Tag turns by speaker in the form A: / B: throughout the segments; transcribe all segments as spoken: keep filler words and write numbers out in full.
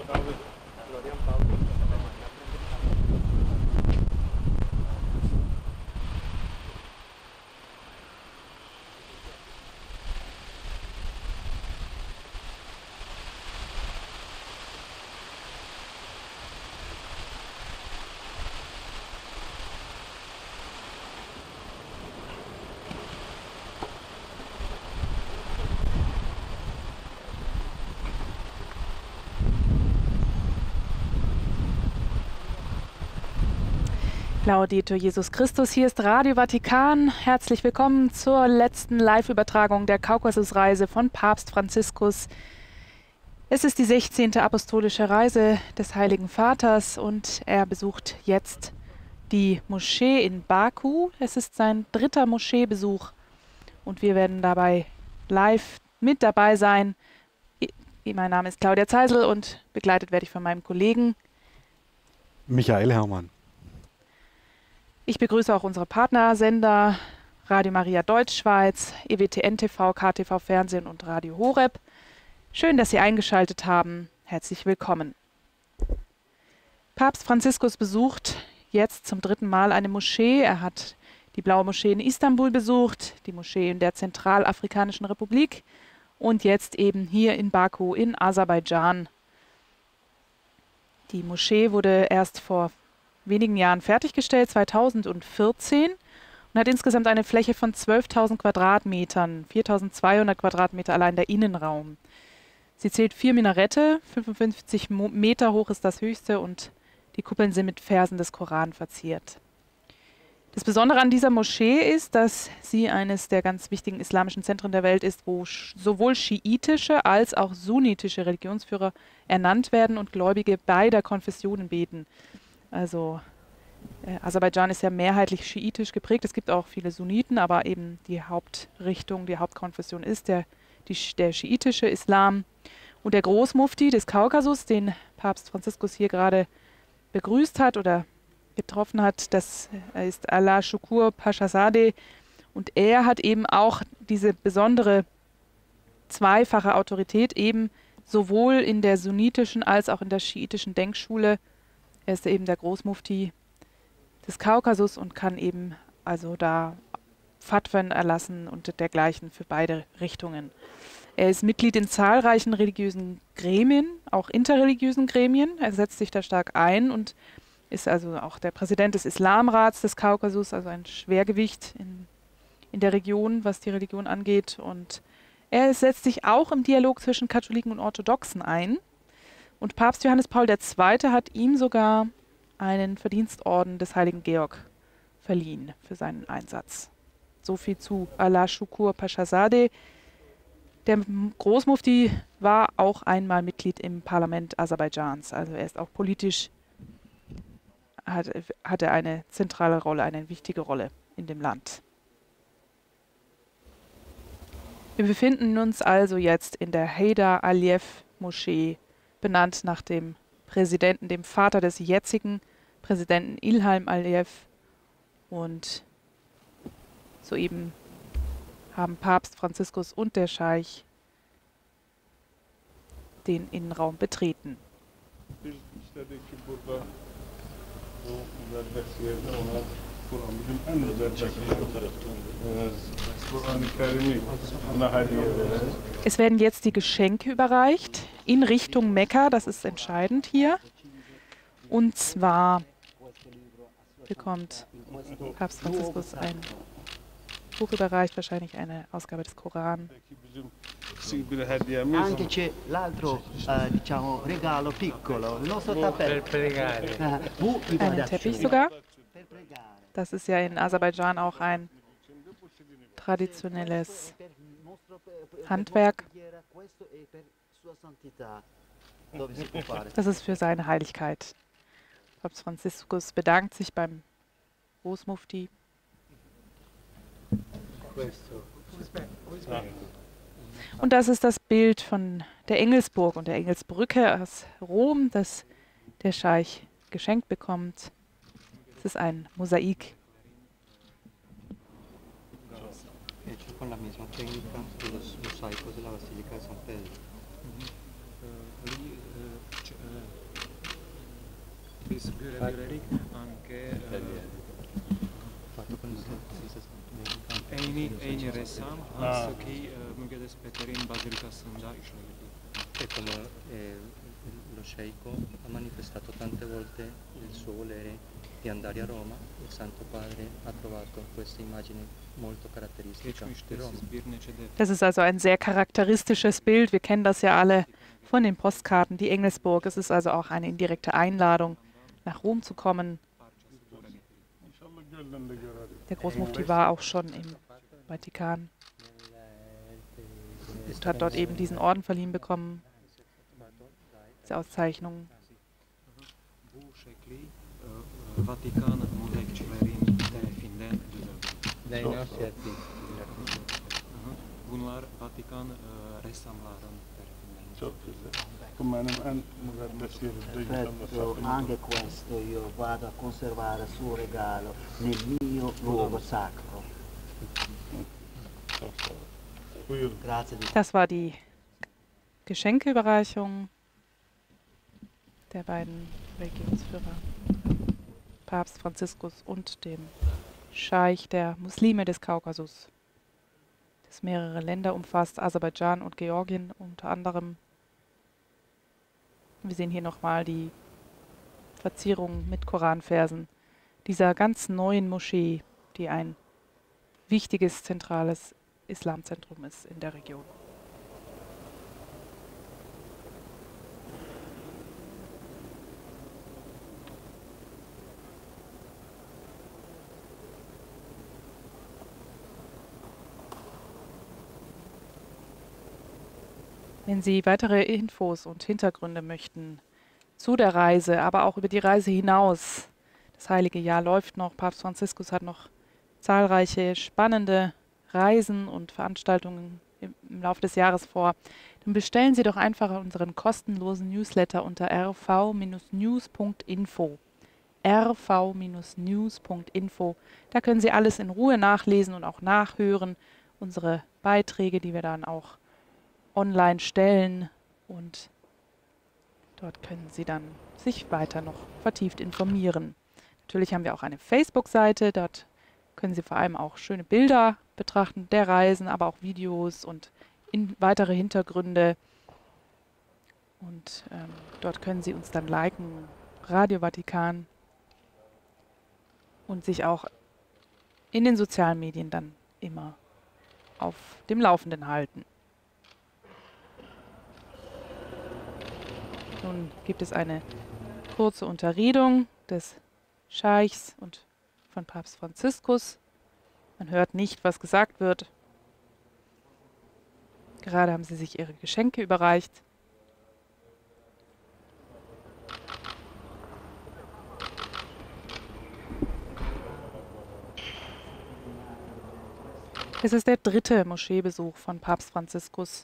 A: Laudetur Jesus Christus, hier ist Radio Vatikan. Herzlich willkommen zur letzten Live-Übertragung der Kaukasusreise von Papst Franziskus. Es ist die sechzehnte apostolische Reise des Heiligen Vaters und er besucht jetzt die Moschee in Baku. Es ist sein dritter Moscheebesuch und wir werden dabei live mit dabei sein. Mein Name ist Claudia Zeisel und begleitet werde ich von meinem Kollegen
B: Michael Herrmann.
A: Ich begrüße auch unsere Partnersender Radio Maria Deutschschweiz, E W T N T V, K T V Fernsehen und Radio Horeb. Schön, dass Sie eingeschaltet haben. Herzlich willkommen. Papst Franziskus besucht jetzt zum dritten Mal eine Moschee. Er hat die Blaue Moschee in Istanbul besucht, die Moschee in der Zentralafrikanischen Republik und jetzt eben hier in Baku in Aserbaidschan. Die Moschee wurde erst vor wenigen Jahren fertiggestellt, zweitausendvierzehn, und hat insgesamt eine Fläche von zwölftausend Quadratmetern, viertausendzweihundert Quadratmeter allein der Innenraum. Sie zählt vier Minarette, fünfundfünfzig Meter hoch ist das höchste und die Kuppeln sind mit Versen des Koran verziert. Das Besondere an dieser Moschee ist, dass sie eines der ganz wichtigen islamischen Zentren der Welt ist, wo sowohl schiitische als auch sunnitische Religionsführer ernannt werden und Gläubige beider Konfessionen beten. Also äh, Aserbaidschan ist ja mehrheitlich schiitisch geprägt. Es gibt auch viele Sunniten, aber eben die Hauptrichtung, die Hauptkonfession ist der, die, der schiitische Islam. Und der Großmufti des Kaukasus, den Papst Franziskus hier gerade begrüßt hat oder getroffen hat, das ist Allah Shukur Pashazadeh. Und er hat eben auch diese besondere zweifache Autorität, eben sowohl in der sunnitischen als auch in der schiitischen Denkschule. Er ist eben der Großmufti des Kaukasus und kann eben also da Fatwen erlassen und dergleichen für beide Richtungen. Er ist Mitglied in zahlreichen religiösen Gremien, auch interreligiösen Gremien. Er setzt sich da stark ein und ist also auch der Präsident des Islamrats des Kaukasus, also ein Schwergewicht in, in der Region, was die Religion angeht. Und er setzt sich auch im Dialog zwischen Katholiken und Orthodoxen ein. Und Papst Johannes Paul der Zweite hat ihm sogar einen Verdienstorden des Heiligen Georg verliehen für seinen Einsatz. So viel zu Allah Shukur Pashazadeh. Der Großmufti war auch einmal Mitglied im Parlament Aserbaidschans. Also er ist auch politisch, hat, hatte eine zentrale Rolle, eine wichtige Rolle in dem Land. Wir befinden uns also jetzt in der Heydar Aliyev Moschee, benannt nach dem Präsidenten, dem Vater des jetzigen Präsidenten Ilham Aliyev. Und soeben haben Papst Franziskus und der Scheich den Innenraum betreten. Es werden jetzt die Geschenke überreicht in Richtung Mekka, das ist entscheidend hier. Und zwar bekommt Papst Franziskus ein Buch überreicht, wahrscheinlich eine Ausgabe des Koran.
C: Anche c'è l'altro eh, diciamo regalo piccolo, il nostro tappeto.
A: Einen Teppich sogar. Das ist ja in Aserbaidschan auch ein traditionelles Handwerk. Das ist für seine Heiligkeit. Papst Franziskus bedankt sich beim Großmufti. Und das ist das Bild von der Engelsburg und der Engelsbrücke aus Rom, das der Scheich geschenkt bekommt. Es ist ein Mosaik.
D: E come eh, lo sceicco ha manifestato tante volte il suo volere di andare a Roma, il Santo Padre ha trovato questa immagine molto caratteristica di Roma.
A: Das ist also ein sehr charakteristisches Bild. Wir kennen das ja alle von den Postkarten, die Engelsburg. Es ist also auch eine indirekte Einladung, nach Rom zu kommen. Der Großmufti war auch schon im Vatikan und hat dort eben diesen Orden verliehen bekommen, diese Auszeichnung.
C: Perfetto, anche questo io vado a conservare il suo regalo nel mio luogo sacro. Grazie di
A: Das war die Geschenkeüberreichung der beiden Religionsführer, Papst Franziskus und dem Scheich der Muslime des Kaukasus, das mehrere Länder umfasst, Aserbaidschan und Georgien unter anderem. Wir sehen hier nochmal die Verzierung mit Koranversen dieser ganz neuen Moschee, die ein wichtiges, zentrales Islamzentrum ist in der Region. Wenn Sie weitere Infos und Hintergründe möchten zu der Reise, aber auch über die Reise hinaus, das heilige Jahr läuft noch, Papst Franziskus hat noch zahlreiche spannende Reisen und Veranstaltungen im, im Laufe des Jahres vor, dann bestellen Sie doch einfach unseren kostenlosen Newsletter unter r v news punkt info. r v news punkt info. Da können Sie alles in Ruhe nachlesen und auch nachhören, unsere Beiträge, die wir dann auch online stellen, und dort können Sie dann sich weiter noch vertieft informieren. Natürlich haben wir auch eine Facebook-Seite, dort können Sie vor allem auch schöne Bilder betrachten der Reisen, aber auch Videos und in weitere Hintergründe. Und ähm, dort können Sie uns dann liken, Radio Vatikan, und sich auch in den sozialen Medien dann immer auf dem Laufenden halten. Nun gibt es eine kurze Unterredung des Scheichs und von Papst Franziskus. Man hört nicht, was gesagt wird. Gerade haben sie sich ihre Geschenke überreicht. Es ist der dritte Moscheebesuch von Papst Franziskus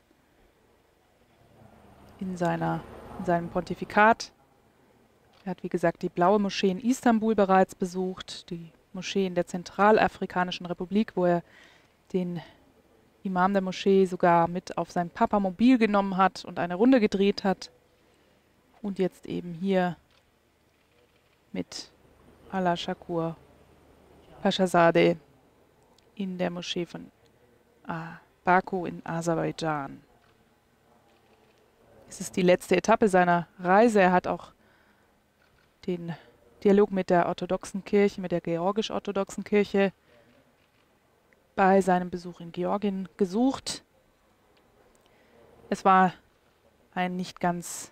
A: in seiner in seinem Pontifikat. Er hat, wie gesagt, die Blaue Moschee in Istanbul bereits besucht, die Moschee in der Zentralafrikanischen Republik, wo er den Imam der Moschee sogar mit auf sein Papamobil genommen hat und eine Runde gedreht hat. Und jetzt eben hier mit Allah Shakur Paschazadeh in der Moschee von ah, Baku in Aserbaidschan. Es ist die letzte Etappe seiner Reise. Er hat auch den Dialog mit der orthodoxen Kirche, mit der georgisch-orthodoxen Kirche bei seinem Besuch in Georgien gesucht. Es war ein nicht ganz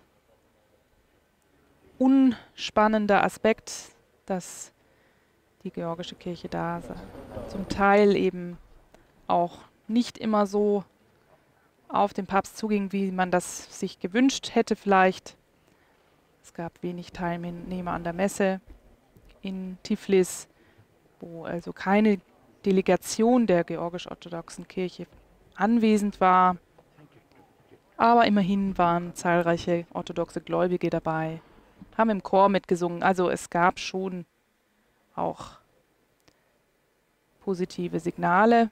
A: unspannender Aspekt, dass die georgische Kirche da zum Teil eben auch nicht immer so auf den Papst zuging, wie man das sich gewünscht hätte vielleicht. Es gab wenig Teilnehmer an der Messe in Tiflis, wo also keine Delegation der georgisch-orthodoxen Kirche anwesend war. Aber immerhin waren zahlreiche orthodoxe Gläubige dabei, haben im Chor mitgesungen. Also es gab schon auch positive Signale.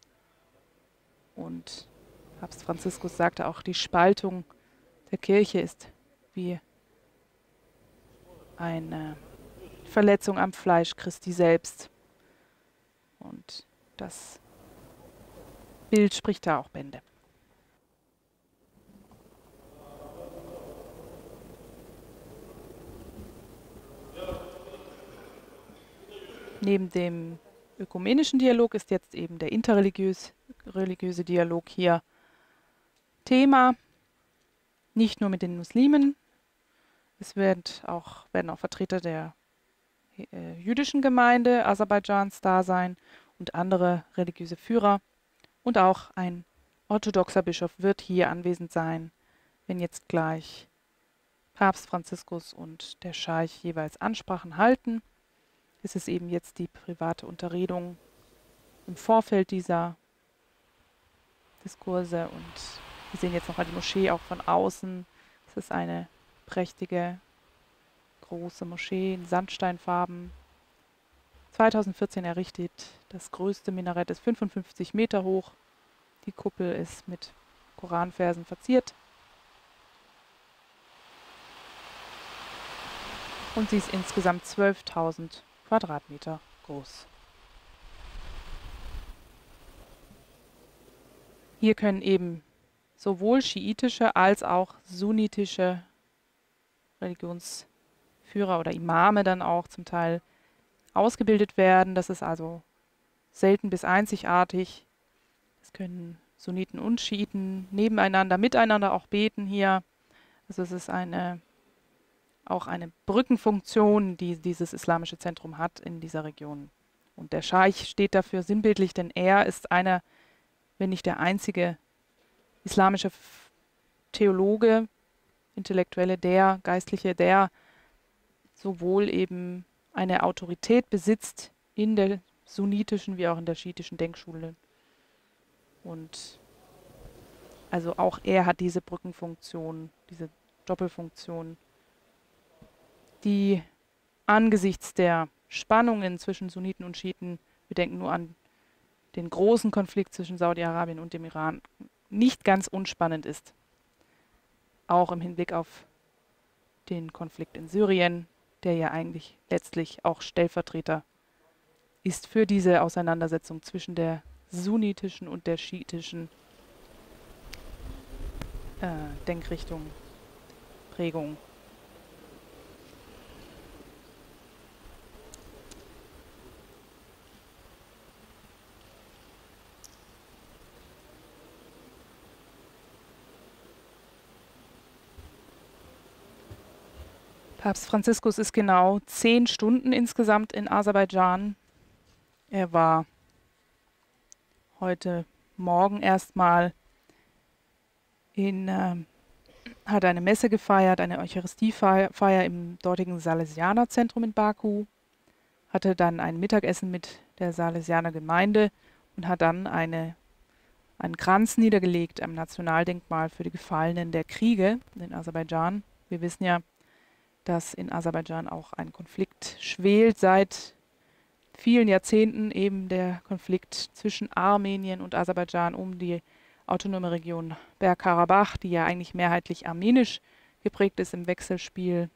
A: Und Papst Franziskus sagte auch, die Spaltung der Kirche ist wie eine Verletzung am Fleisch Christi selbst. Und das Bild spricht da auch Bände. Neben dem ökumenischen Dialog ist jetzt eben der interreligiös, religiöse Dialog hier Thema. Nicht nur mit den Muslimen, es wird auch, werden auch Vertreter der äh, jüdischen Gemeinde Aserbaidschans da sein und andere religiöse Führer. Und auch ein orthodoxer Bischof wird hier anwesend sein, wenn jetzt gleich Papst Franziskus und der Scheich jeweils Ansprachen halten. Es ist eben jetzt die private Unterredung im Vorfeld dieser Diskurse. Und wir sehen jetzt nochmal die Moschee auch von außen. Es ist eine prächtige, große Moschee in Sandsteinfarben. zweitausendvierzehn errichtet, das größte Minarett ist fünfundfünfzig Meter hoch. Die Kuppel ist mit Koranversen verziert. Und sie ist insgesamt zwölftausend Quadratmeter groß. Hier können eben sowohl schiitische als auch sunnitische Religionsführer oder Imame dann auch zum Teil ausgebildet werden. Das ist also selten bis einzigartig. Es können Sunniten und Schiiten nebeneinander, miteinander auch beten hier. Also es ist eine, auch eine Brückenfunktion, die dieses islamische Zentrum hat in dieser Region. Und der Scheich steht dafür sinnbildlich, denn er ist einer, wenn nicht der einzige islamische Theologe, Intellektuelle, der Geistliche, der sowohl eben eine Autorität besitzt in der sunnitischen wie auch in der schiitischen Denkschule. Und also auch er hat diese Brückenfunktion, diese Doppelfunktion, die angesichts der Spannungen zwischen Sunniten und Schiiten, wir denken nur an den großen Konflikt zwischen Saudi-Arabien und dem Iran, nicht ganz unspannend ist. Auch im Hinblick auf den Konflikt in Syrien, der ja eigentlich letztlich auch Stellvertreter ist für diese Auseinandersetzung zwischen der sunnitischen und der schiitischen äh, Denkrichtung, Prägung. Papst Franziskus ist genau zehn Stunden insgesamt in Aserbaidschan. Er war heute Morgen erstmal in, äh, hat eine Messe gefeiert, eine Eucharistiefeier im dortigen Salesianerzentrum in Baku, hatte dann ein Mittagessen mit der Salesianer Gemeinde und hat dann eine, einen Kranz niedergelegt am Nationaldenkmal für die Gefallenen der Kriege in Aserbaidschan. Wir wissen ja, dass in Aserbaidschan auch ein Konflikt schwelt seit vielen Jahrzehnten, eben der Konflikt zwischen Armenien und Aserbaidschan um die autonome Region Bergkarabach, die ja eigentlich mehrheitlich armenisch geprägt ist im Wechselspiel,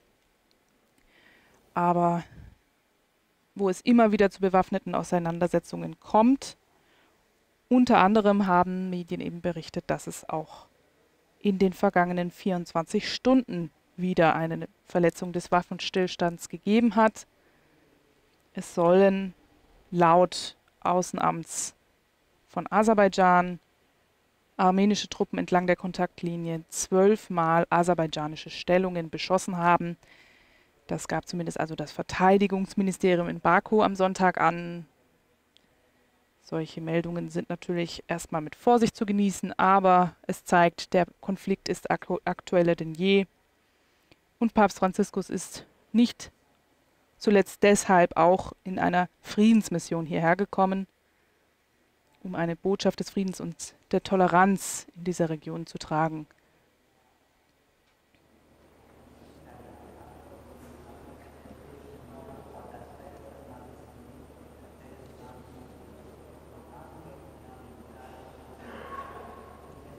A: aber wo es immer wieder zu bewaffneten Auseinandersetzungen kommt. Unter anderem haben Medien eben berichtet, dass es auch in den vergangenen vierundzwanzig Stunden wieder eine Verletzung des Waffenstillstands gegeben hat. Es sollen laut Außenamts von Aserbaidschan armenische Truppen entlang der Kontaktlinie zwölfmal aserbaidschanische Stellungen beschossen haben. Das gab zumindest also das Verteidigungsministerium in Baku am Sonntag an. Solche Meldungen sind natürlich erstmal mit Vorsicht zu genießen, aber es zeigt, der Konflikt ist aktu aktueller denn je. Und Papst Franziskus ist nicht zuletzt deshalb auch in einer Friedensmission hierher gekommen, um eine Botschaft des Friedens und der Toleranz in dieser Region zu tragen.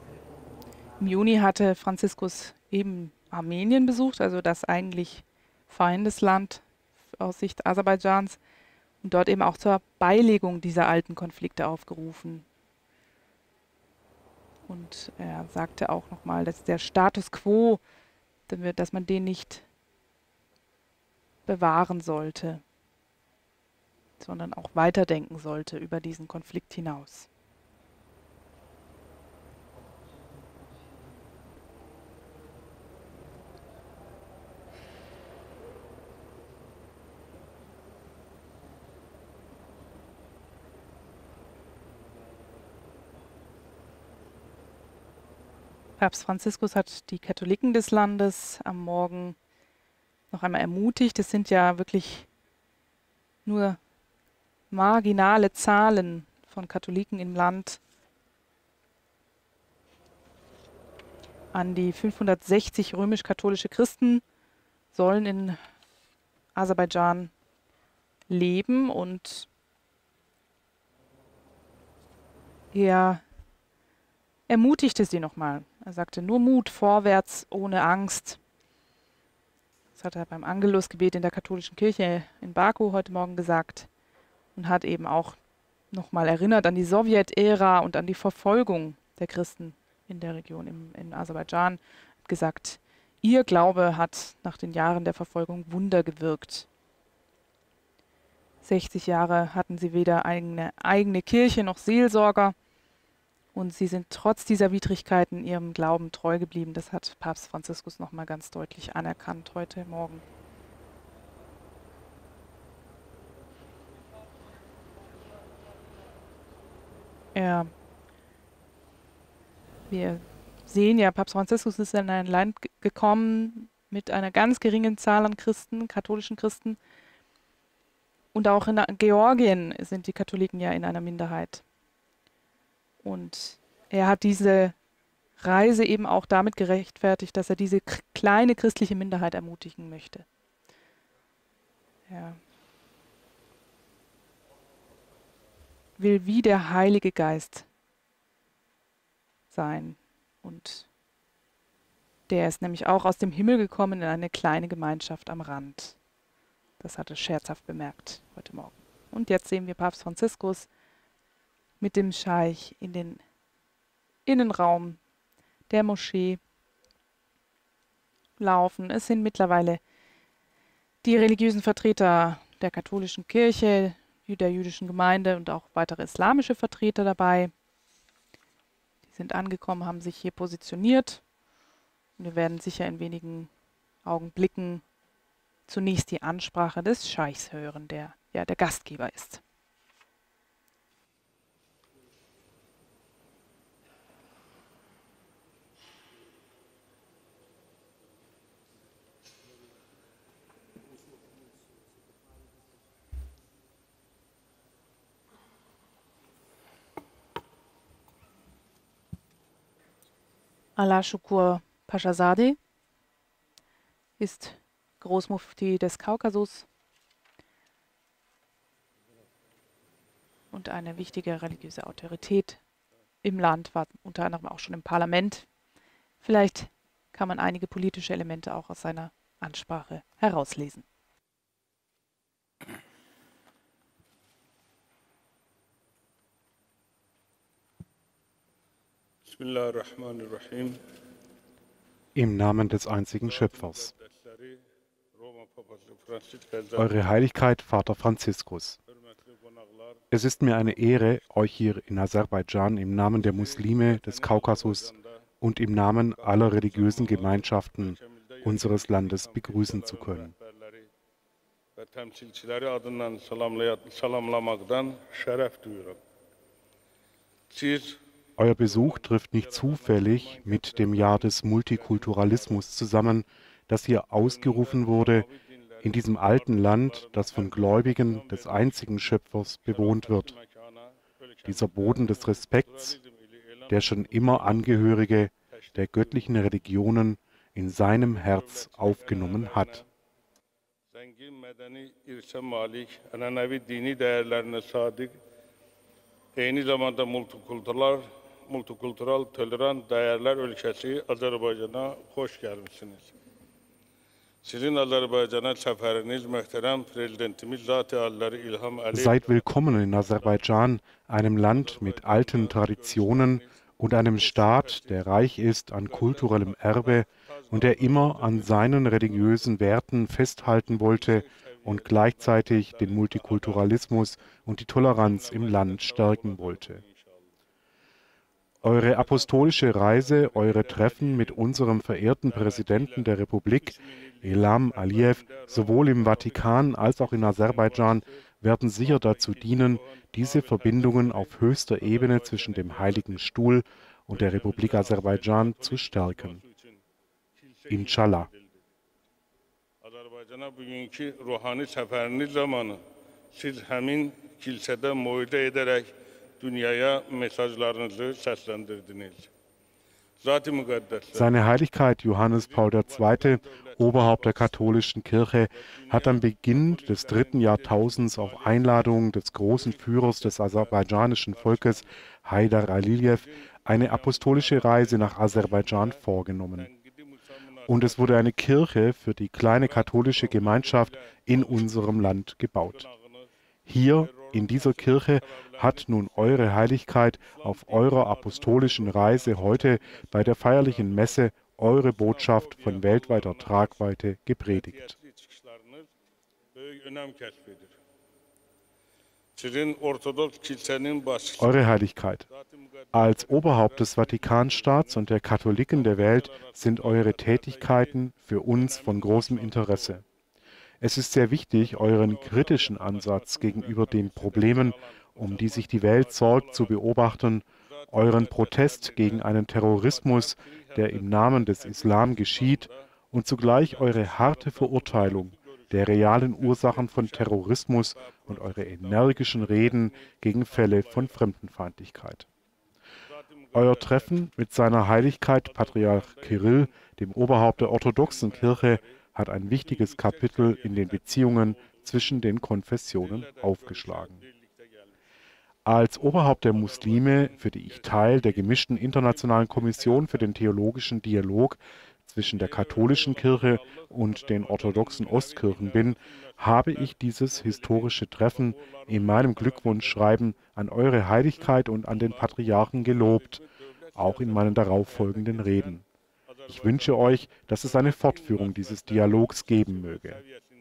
A: Im Juni hatte Franziskus eben Armenien besucht, also das eigentlich Feindesland aus Sicht Aserbaidschans und dort eben auch zur Beilegung dieser alten Konflikte aufgerufen. Und er sagte auch nochmal, dass der Status quo, dass man den nicht bewahren sollte, sondern auch weiterdenken sollte über diesen Konflikt hinaus. Papst Franziskus hat die Katholiken des Landes am Morgen noch einmal ermutigt. Es sind ja wirklich nur marginale Zahlen von Katholiken im Land. An die fünfhundertsechzig römisch-katholische Christen sollen in Aserbaidschan leben und er ermutigte sie nochmal. Er sagte, nur Mut, vorwärts, ohne Angst. Das hat er beim Angelusgebet in der katholischen Kirche in Baku heute Morgen gesagt und hat eben auch nochmal erinnert an die Sowjetära und an die Verfolgung der Christen in der Region, im, in Aserbaidschan. Hat gesagt, ihr Glaube hat nach den Jahren der Verfolgung Wunder gewirkt. sechzig Jahre hatten sie weder eine eigene Kirche noch Seelsorger. Und sie sind trotz dieser Widrigkeiten ihrem Glauben treu geblieben. Das hat Papst Franziskus nochmal ganz deutlich anerkannt heute Morgen. Ja, wir sehen ja, Papst Franziskus ist in ein Land gekommen mit einer ganz geringen Zahl an Christen, katholischen Christen. Und auch in Georgien sind die Katholiken ja in einer Minderheit. Und er hat diese Reise eben auch damit gerechtfertigt, dass er diese kleine christliche Minderheit ermutigen möchte. Er will wie der Heilige Geist sein. Und der ist nämlich auch aus dem Himmel gekommen in eine kleine Gemeinschaft am Rand. Das hat er scherzhaft bemerkt heute Morgen. Und jetzt sehen wir Papst Franziskus mit dem Scheich in den Innenraum der Moschee laufen. Es sind mittlerweile die religiösen Vertreter der katholischen Kirche, der jüdischen Gemeinde und auch weitere islamische Vertreter dabei. Die sind angekommen, haben sich hier positioniert. Und wir werden sicher in wenigen Augenblicken zunächst die Ansprache des Scheichs hören, der ja der Gastgeber ist. Allah Shukur Paschazadeh ist Großmufti des Kaukasus und eine wichtige religiöse Autorität im Land, war unter anderem auch schon im Parlament. Vielleicht kann man einige politische Elemente auch aus seiner Ansprache herauslesen.
B: Im Namen des einzigen Schöpfers. Eure Heiligkeit, Vater Franziskus. Es ist mir eine Ehre, euch hier in Aserbaidschan im Namen der Muslime des Kaukasus und im Namen aller religiösen Gemeinschaften unseres Landes begrüßen zu können. Euer Besuch trifft nicht zufällig mit dem Jahr des Multikulturalismus zusammen, das hier ausgerufen wurde, in diesem alten Land, das von Gläubigen des einzigen Schöpfers bewohnt wird. Dieser Boden des Respekts, der schon immer Angehörige der göttlichen Religionen in seinem Herz aufgenommen hat.
E: multikultural, tolerant değerler ülkesi Azerbaycan'a hoş gelmişsiniz.
B: Seid willkommen in Aserbaidschan, einem Land mit alten Traditionen und einem Staat, der reich ist an kulturellem Erbe und der immer an seinen religiösen Werten festhalten wollte und gleichzeitig den Multikulturalismus und die Toleranz im Land stärken wollte. Eure apostolische Reise, eure Treffen mit unserem verehrten Präsidenten der Republik, Ilham Aliyev, sowohl im Vatikan als auch in Aserbaidschan, werden sicher dazu dienen, diese Verbindungen auf höchster Ebene zwischen dem Heiligen Stuhl und der Republik Aserbaidschan zu stärken. Inshallah. Seine Heiligkeit Johannes Paul der Zweite., Oberhaupt der katholischen Kirche, hat am Beginn des dritten Jahrtausends auf Einladung des großen Führers des aserbaidschanischen Volkes, Haydar Aliyev, eine apostolische Reise nach Aserbaidschan vorgenommen. Und es wurde eine Kirche für die kleine katholische Gemeinschaft in unserem Land gebaut. Hier in dieser Kirche hat nun Eure Heiligkeit auf eurer apostolischen Reise heute bei der feierlichen Messe eure Botschaft von weltweiter Tragweite gepredigt. Eure Heiligkeit, als Oberhaupt des Vatikanstaats und der Katholiken der Welt sind eure Tätigkeiten für uns von großem Interesse. Es ist sehr wichtig, euren kritischen Ansatz gegenüber den Problemen, um die sich die Welt sorgt, zu beobachten, euren Protest gegen einen Terrorismus, der im Namen des Islam geschieht, und zugleich eure harte Verurteilung der realen Ursachen von Terrorismus und eure energischen Reden gegen Fälle von Fremdenfeindlichkeit. Euer Treffen mit seiner Heiligkeit Patriarch Kirill, dem Oberhaupt der orthodoxen Kirche, hat ein wichtiges Kapitel in den Beziehungen zwischen den Konfessionen aufgeschlagen. Als Oberhaupt der Muslime, für die ich Teil der gemischten internationalen Kommission für den theologischen Dialog zwischen der katholischen Kirche und den orthodoxen Ostkirchen bin, habe ich dieses historische Treffen in meinem Glückwunschschreiben an Eure Heiligkeit und an den Patriarchen gelobt, auch in meinen darauffolgenden Reden. Ich wünsche euch, dass es eine Fortführung dieses Dialogs geben möge.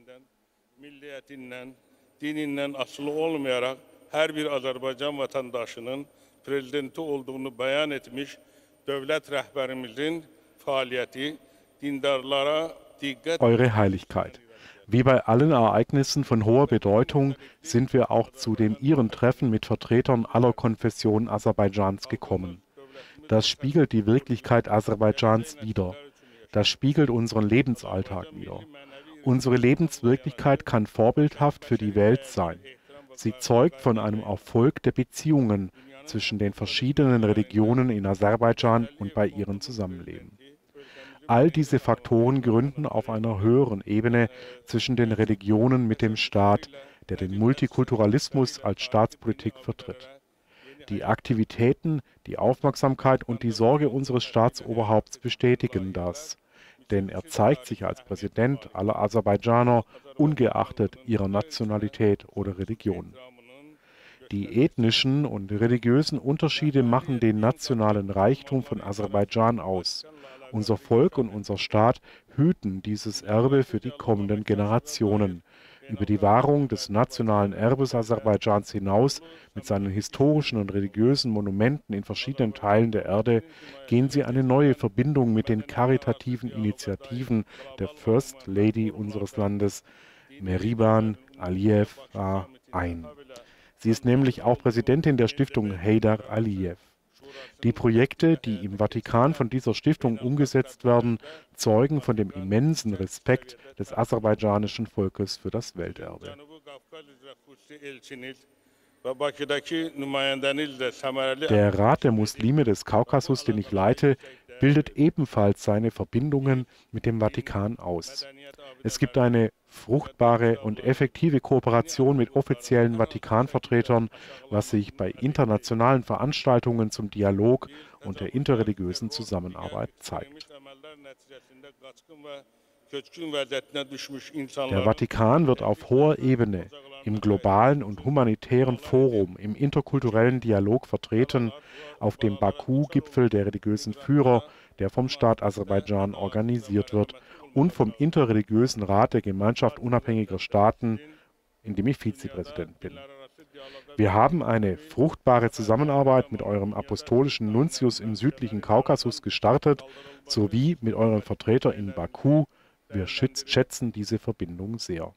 E: Her bir Azerbaycan vatandaşının prezidenti olduğunu beyan etmiş devlet rehberimizin faaliyeti dindarlara dikkat.
B: Eure Heiligkeit. Wie bei allen Ereignissen von hoher Bedeutung sind wir auch zu dem Ihren Treffen mit Vertretern aller Konfessionen Aserbaidschans gekommen. Das spiegelt die Wirklichkeit Aserbaidschans wider. Das spiegelt unseren Lebensalltag wider. Unsere Lebenswirklichkeit kann vorbildhaft für die Welt sein. Sie zeugt von einem Erfolg der Beziehungen zwischen den verschiedenen Religionen in Aserbaidschan und bei ihrem Zusammenleben. All diese Faktoren gründen auf einer höheren Ebene zwischen den Religionen mit dem Staat, der den Multikulturalismus als Staatspolitik vertritt. Die Aktivitäten, die Aufmerksamkeit und die Sorge unseres Staatsoberhaupts bestätigen das. Denn er zeigt sich als Präsident aller Aserbaidschaner, ungeachtet ihrer Nationalität oder Religion. Die ethnischen und religiösen Unterschiede machen den nationalen Reichtum von Aserbaidschan aus. Unser Volk und unser Staat hüten dieses Erbe für die kommenden Generationen. Über die Wahrung des nationalen Erbes Aserbaidschans hinaus, mit seinen historischen und religiösen Monumenten in verschiedenen Teilen der Erde, gehen sie eine neue Verbindung mit den karitativen Initiativen der First Lady unseres Landes, Mehriban Aliyev, ein. Sie ist nämlich auch Präsidentin der Stiftung Haydar Aliyev. Die Projekte, die im Vatikan von dieser Stiftung umgesetzt werden, zeugen von dem immensen Respekt des aserbaidschanischen Volkes für das Welterbe. Der Rat der Muslime des Kaukasus, den ich leite, bildet ebenfalls seine Verbindungen mit dem Vatikan aus. Es gibt eine fruchtbare und effektive Kooperation mit offiziellen Vatikanvertretern, was sich bei internationalen Veranstaltungen zum Dialog und der interreligiösen Zusammenarbeit zeigt. Der Vatikan wird auf hoher Ebene im globalen und humanitären Forum, im interkulturellen Dialog vertreten, auf dem Baku-Gipfel der religiösen Führer, der vom Staat Aserbaidschan organisiert wird, und vom Interreligiösen Rat der Gemeinschaft unabhängiger Staaten, in dem ich Vizepräsident bin. Wir haben eine fruchtbare Zusammenarbeit mit eurem apostolischen Nuntius im südlichen Kaukasus gestartet, sowie mit eurem Vertreter in Baku. Wir schätzen diese Verbindung sehr.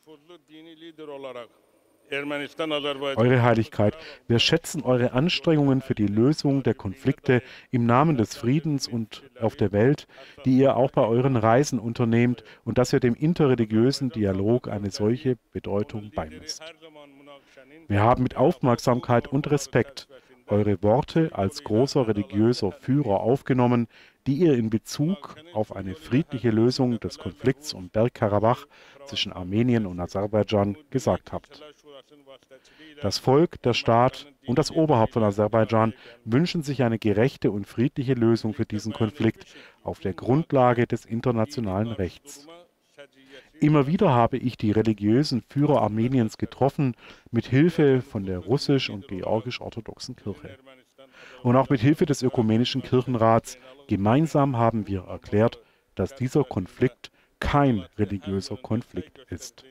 B: Eure Heiligkeit, wir schätzen eure Anstrengungen für die Lösung der Konflikte im Namen des Friedens und auf der Welt, die ihr auch bei euren Reisen unternehmt, und dass ihr dem interreligiösen Dialog eine solche Bedeutung beimisst. Wir haben mit Aufmerksamkeit und Respekt eure Worte als großer religiöser Führer aufgenommen, die ihr in Bezug auf eine friedliche Lösung des Konflikts um Bergkarabach zwischen Armenien und Aserbaidschan gesagt habt. Das Volk, der Staat und das Oberhaupt von Aserbaidschan wünschen sich eine gerechte und friedliche Lösung für diesen Konflikt auf der Grundlage des internationalen Rechts. Immer wieder habe ich die religiösen Führer Armeniens getroffen, mit Hilfe von der russisch- und georgisch-orthodoxen Kirche. Und auch mit Hilfe des Ökumenischen Kirchenrats. Gemeinsam haben wir erklärt, dass dieser Konflikt kein religiöser Konflikt ist.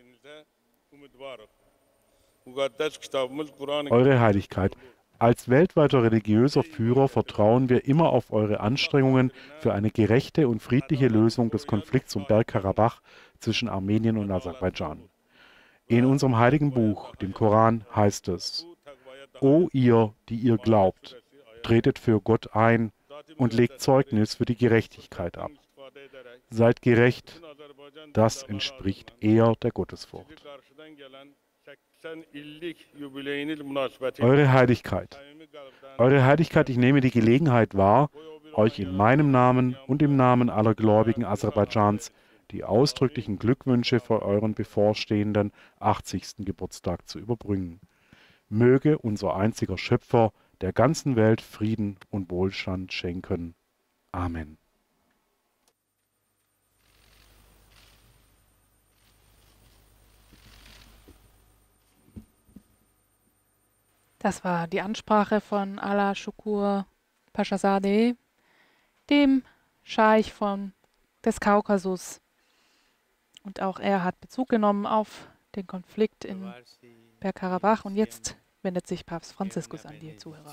B: Eure Heiligkeit, als weltweiter religiöser Führer vertrauen wir immer auf eure Anstrengungen für eine gerechte und friedliche Lösung des Konflikts um Bergkarabach zwischen Armenien und Aserbaidschan. In unserem heiligen Buch, dem Koran, heißt es: O ihr, die ihr glaubt, tretet für Gott ein und legt Zeugnis für die Gerechtigkeit ab. Seid gerecht, das entspricht eher der Gottesfurcht. Eure Heiligkeit, Eure Heiligkeit, ich nehme die Gelegenheit wahr, euch in meinem Namen und im Namen aller Gläubigen Aserbaidschans die ausdrücklichen Glückwünsche für euren bevorstehenden achtzigsten Geburtstag zu überbringen. Möge unser einziger Schöpfer der ganzen Welt Frieden und Wohlstand schenken. Amen.
A: Das war die Ansprache von Ala Shukur Paschazadeh, dem Scheich von, des Kaukasus. Und auch er hat Bezug genommen auf den Konflikt in Bergkarabach. Und jetzt wendet sich Papst Franziskus an die Zuhörer.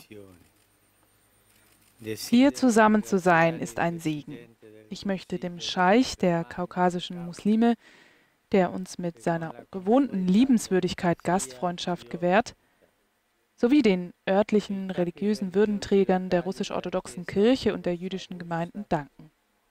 A: Hier zusammen zu sein, ist ein Segen. Ich möchte dem Scheich der kaukasischen Muslime, der uns mit seiner gewohnten Liebenswürdigkeit Gastfreundschaft gewährt, sowie den örtlichen religiösen Würdenträgern der russisch-orthodoxen Kirche und der jüdischen Gemeinden danken.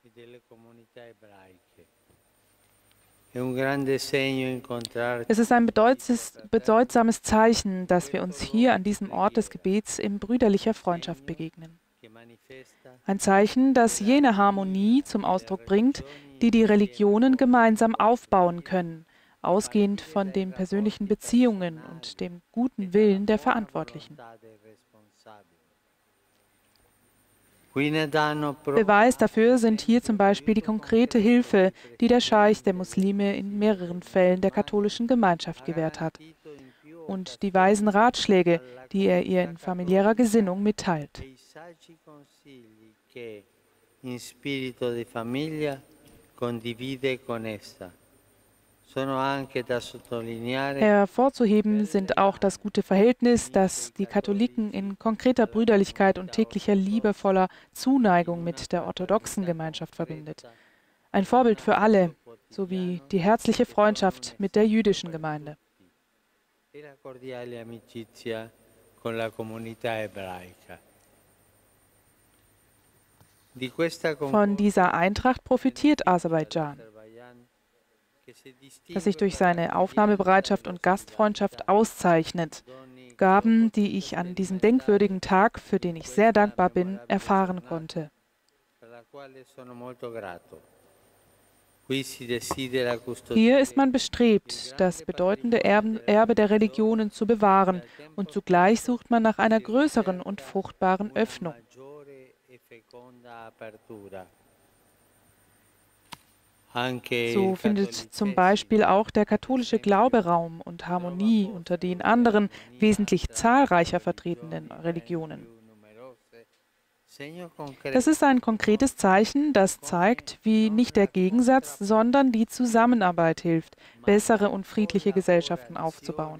A: Es ist ein bedeutsames Zeichen, dass wir uns hier an diesem Ort des Gebets in brüderlicher Freundschaft begegnen. Ein Zeichen, das jene Harmonie zum Ausdruck bringt, die die Religionen gemeinsam aufbauen können, ausgehend von den persönlichen Beziehungen und dem guten Willen der Verantwortlichen. Beweis dafür sind hier zum Beispiel die konkrete Hilfe, die der Scheich der Muslime in mehreren Fällen der katholischen Gemeinschaft gewährt hat, und die weisen Ratschläge, die er ihr in familiärer Gesinnung mitteilt. Hervorzuheben sind auch das gute Verhältnis, das die Katholiken in konkreter Brüderlichkeit und täglicher liebevoller Zuneigung mit der orthodoxen Gemeinschaft verbindet. Ein Vorbild für alle, sowie die herzliche Freundschaft mit der jüdischen Gemeinde. Von dieser Eintracht profitiert Aserbaidschan, das sich durch seine Aufnahmebereitschaft und Gastfreundschaft auszeichnet. Gaben, die ich an diesem denkwürdigen Tag, für den ich sehr dankbar bin, erfahren konnte. Hier ist man bestrebt, das bedeutende Erbe der Religionen zu bewahren, und zugleich sucht man nach einer größeren und fruchtbaren Öffnung. So findet zum Beispiel auch der katholische Glaube Raum und Harmonie unter den anderen, wesentlich zahlreicher vertretenen Religionen. Das ist ein konkretes Zeichen, das zeigt, wie nicht der Gegensatz, sondern die Zusammenarbeit hilft, bessere und friedliche Gesellschaften aufzubauen.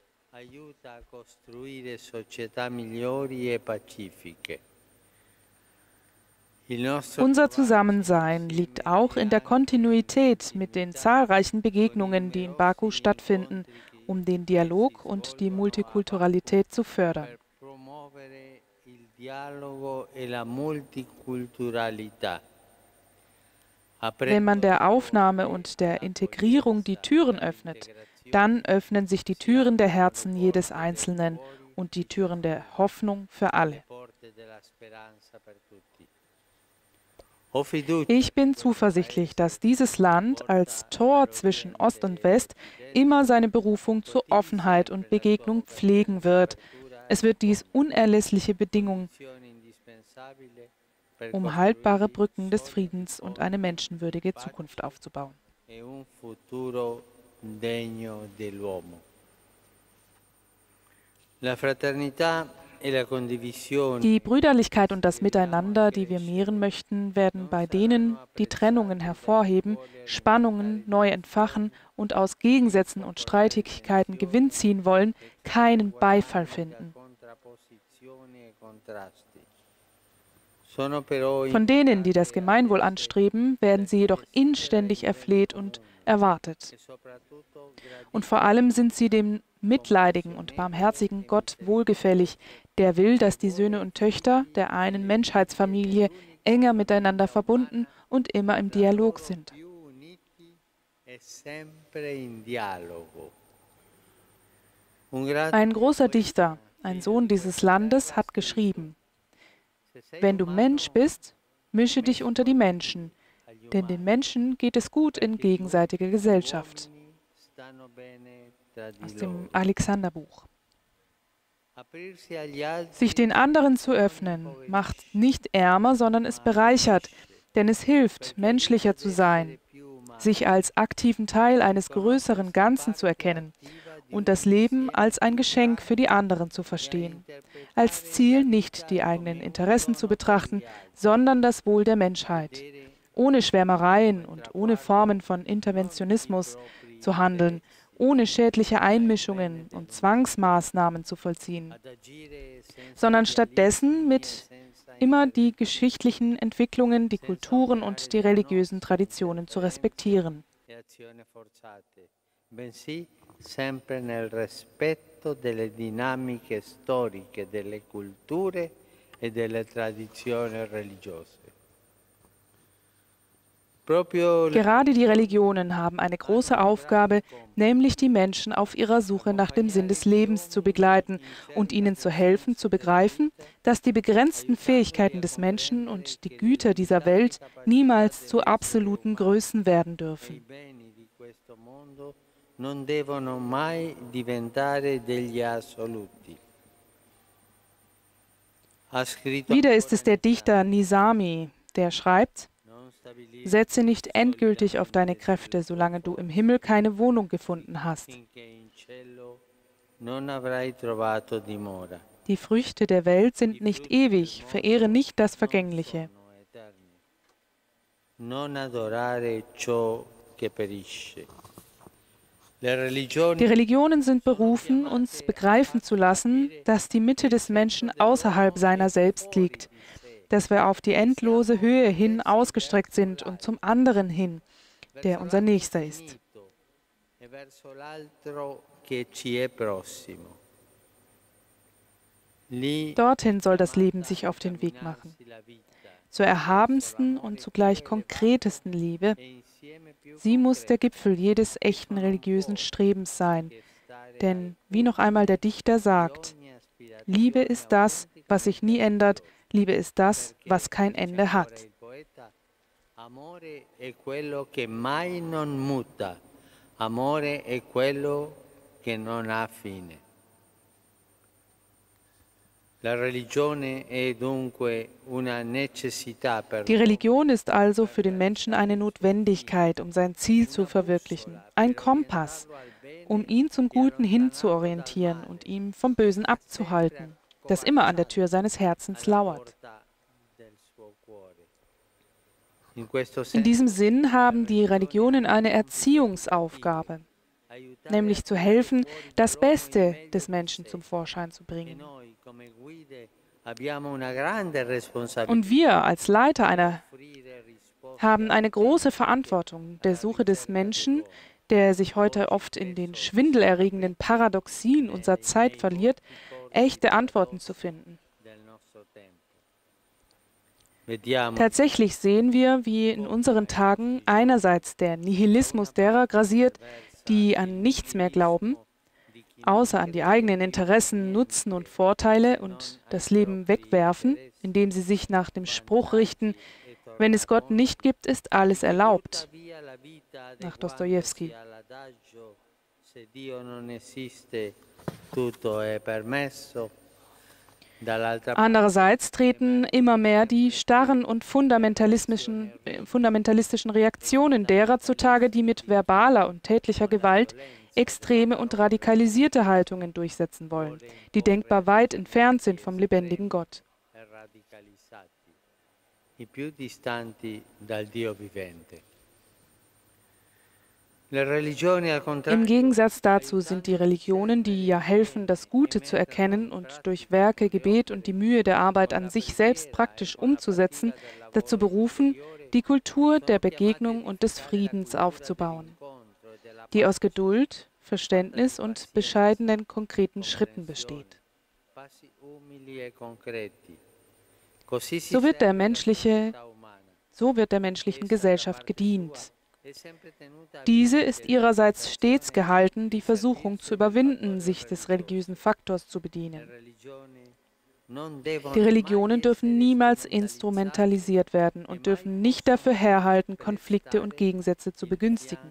A: Unser Zusammensein liegt auch in der Kontinuität mit den zahlreichen Begegnungen, die in Baku stattfinden, um den Dialog und die Multikulturalität zu fördern. Wenn man der Aufnahme und der Integrierung die Türen öffnet, dann öffnen sich die Türen der Herzen jedes Einzelnen und die Türen der Hoffnung für alle. Ich bin zuversichtlich, dass dieses Land als Tor zwischen Ost und West immer seine Berufung zur Offenheit und Begegnung pflegen wird. Es wird dies unerlässliche Bedingung, um haltbare Brücken des Friedens und eine menschenwürdige Zukunft aufzubauen. Die Brüderlichkeit und das Miteinander, die wir mehren möchten, werden bei denen, die Trennungen hervorheben, Spannungen neu entfachen und aus Gegensätzen und Streitigkeiten Gewinn ziehen wollen, keinen Beifall finden. Von denen, die das Gemeinwohl anstreben, werden sie jedoch inständig erfleht und erwartet. Und vor allem sind sie dem mitleidigen und barmherzigen Gott wohlgefällig, der will, dass die Söhne und Töchter der einen Menschheitsfamilie enger miteinander verbunden und immer im Dialog sind. Ein großer Dichter, ein Sohn dieses Landes, hat geschrieben: Wenn du Mensch bist, mische dich unter die Menschen, denn den Menschen geht es gut in gegenseitiger Gesellschaft. Aus dem Alexanderbuch. Sich den anderen zu öffnen, macht nicht ärmer, sondern es bereichert, denn es hilft, menschlicher zu sein, sich als aktiven Teil eines größeren Ganzen zu erkennen und das Leben als ein Geschenk für die anderen zu verstehen. Als Ziel nicht die eigenen Interessen zu betrachten, sondern das Wohl der Menschheit. Ohne Schwärmereien und ohne Formen von Interventionismus zu handeln, ohne schädliche Einmischungen und Zwangsmaßnahmen zu vollziehen, sondern stattdessen mit immer die geschichtlichen Entwicklungen, die Kulturen und die religiösen Traditionen zu respektieren.
F: Sempre nel rispetto delle dinamiche storiche, delle culture e delle tradizioni religiose.
A: Gerade die Religionen haben eine große Aufgabe, nämlich die Menschen auf ihrer Suche nach dem Sinn des Lebens zu begleiten und ihnen zu helfen, zu begreifen, dass die begrenzten Fähigkeiten des Menschen und die Güter dieser Welt niemals zu absoluten Größen werden dürfen.
F: Non devono mai diventare degli assoluti.
A: Wieder ist es der Dichter Nizami, der schreibt: Setze nicht endgültig auf deine Kräfte, solange du im Himmel keine Wohnung gefunden hast. Die Früchte der Welt sind nicht ewig, verehre nicht das Vergängliche.
F: Non adorare ciò che perisce.
A: Die Religionen sind berufen, uns begreifen zu lassen, dass die Mitte des Menschen außerhalb seiner selbst liegt, dass wir auf die endlose Höhe hin ausgestreckt sind und zum anderen hin, der unser Nächster ist. Dorthin soll das Leben sich auf den Weg machen, zur erhabensten und zugleich konkretesten Liebe. Sie muss der Gipfel jedes echten religiösen Strebens sein. Denn, wie noch einmal der Dichter sagt, Liebe ist das, was sich nie ändert, Liebe ist das, was kein Ende hat.
F: Amore è quello che mai non muta. Amore è quello che non ha fine. Die
A: Religion ist also für den Menschen eine Notwendigkeit, um sein Ziel zu verwirklichen, ein Kompass, um ihn zum Guten hinzuorientieren und ihn vom Bösen abzuhalten, das immer an der Tür seines Herzens lauert. In diesem Sinn haben die Religionen eine Erziehungsaufgabe, nämlich zu helfen, das Beste des Menschen zum Vorschein zu bringen. Und wir als Leiter einer haben eine große Verantwortung der Suche des Menschen, der sich heute oft in den schwindelerregenden Paradoxien unserer Zeit verliert, echte Antworten zu finden. Tatsächlich sehen wir, wie in unseren Tagen einerseits der Nihilismus derer grassiert, die an nichts mehr glauben, außer an die eigenen Interessen, Nutzen und Vorteile und das Leben wegwerfen, indem sie sich nach dem Spruch richten, wenn es Gott nicht gibt, ist alles erlaubt, nach Dostojewski. Andererseits treten immer mehr die starren und fundamentalistischen, äh, fundamentalistischen Reaktionen derer zutage, die mit verbaler und tätlicher Gewalt extreme und radikalisierte Haltungen durchsetzen wollen, die denkbar weit entfernt sind vom lebendigen Gott. Im Gegensatz dazu sind die Religionen, die ja helfen, das Gute zu erkennen und durch Werke, Gebet und die Mühe der Arbeit an sich selbst praktisch umzusetzen, dazu berufen, die Kultur der Begegnung und des Friedens aufzubauen, die aus Geduld, Verständnis und bescheidenen, konkreten Schritten besteht. So wird der menschliche, so wird der menschlichen Gesellschaft gedient. Diese ist ihrerseits stets gehalten, die Versuchung zu überwinden, sich des religiösen Faktors zu bedienen. Die Religionen dürfen niemals instrumentalisiert werden und dürfen nicht dafür herhalten, Konflikte und Gegensätze zu begünstigen.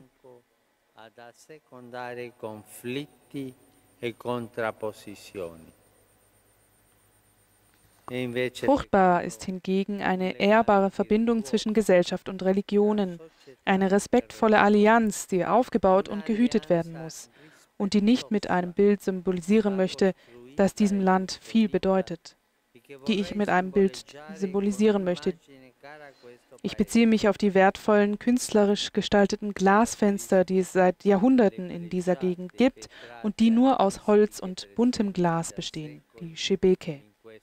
A: Fruchtbar ist hingegen eine ehrbare Verbindung zwischen Gesellschaft und Religionen, eine respektvolle Allianz, die aufgebaut und gehütet werden muss und die nicht mit einem Bild symbolisieren möchte, das diesem Land viel bedeutet, die ich mit einem Bild symbolisieren möchte. Ich beziehe mich auf die wertvollen, künstlerisch gestalteten Glasfenster, die es seit Jahrhunderten in dieser Gegend gibt und die nur aus Holz und buntem Glas bestehen, die Şebeke.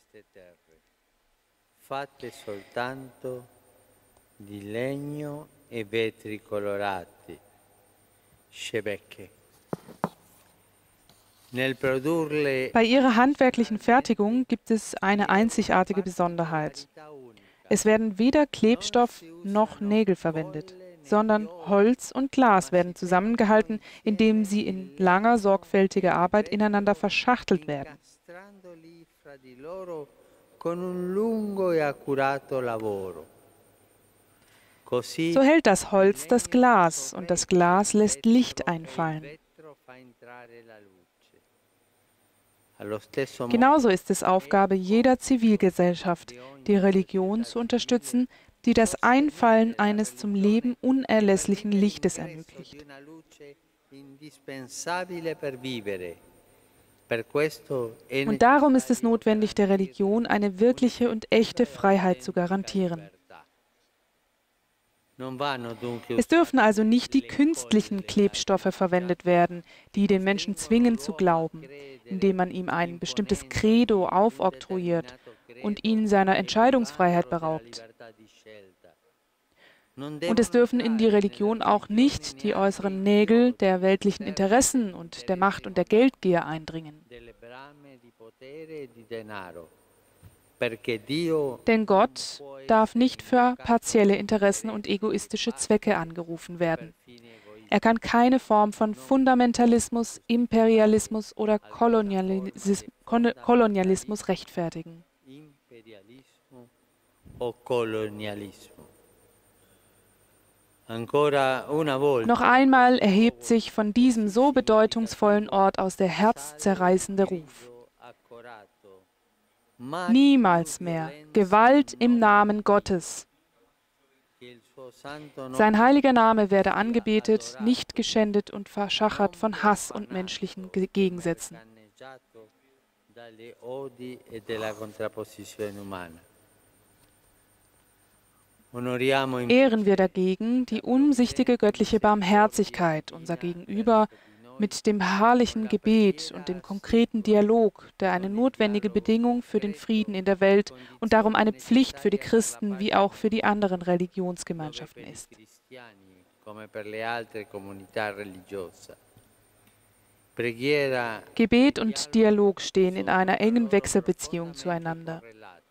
F: Fatte soltanto di legno e vetri colorati, Şebeke.
A: Bei ihrer handwerklichen Fertigung gibt es eine einzigartige Besonderheit. Es werden weder Klebstoff noch Nägel verwendet, sondern Holz und Glas werden zusammengehalten, indem sie in langer, sorgfältiger Arbeit ineinander verschachtelt werden. So hält das Holz das Glas und das Glas lässt Licht einfallen. Genauso ist es Aufgabe jeder Zivilgesellschaft, die Religion zu unterstützen, die das Einfallen eines zum Leben unerlässlichen Lichtes ermöglicht. Und darum ist es notwendig, der Religion eine wirkliche und echte Freiheit zu garantieren. Es dürfen also nicht die künstlichen Klebstoffe verwendet werden, die den Menschen zwingen zu glauben, indem man ihm ein bestimmtes Credo aufoktroyiert und ihn seiner Entscheidungsfreiheit beraubt. Und es dürfen in die Religion auch nicht die äußeren Nägel der weltlichen Interessen und der Macht und der Geldgier eindringen. Denn Gott darf nicht für partielle Interessen und egoistische Zwecke angerufen werden. Er kann keine Form von Fundamentalismus, Imperialismus oder Kolonialis- Kolonialismus rechtfertigen. Noch einmal erhebt sich von diesem so bedeutungsvollen Ort aus der herzzerreißende Ruf. Niemals mehr. Gewalt im Namen Gottes. Sein heiliger Name werde angebetet, nicht geschändet und verschachert von Hass und menschlichen Gegensätzen. Ehren wir dagegen die umsichtige göttliche Barmherzigkeit unser Gegenüber mit dem beharrlichen Gebet und dem konkreten Dialog, der eine notwendige Bedingung für den Frieden in der Welt und darum eine Pflicht für die Christen wie auch für die anderen Religionsgemeinschaften ist. Gebet und Dialog stehen in einer engen Wechselbeziehung zueinander.